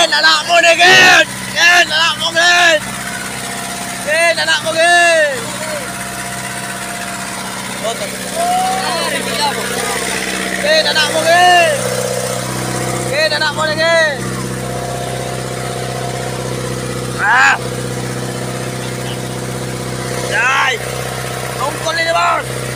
Gen, anak mo ni Gen! Gen, anak mo Gen! Gen, anak mo Gen! Gen, anak mo Gen! Gen, anak mo ni Gen! Ah! Dai! Tungkol ni Bang!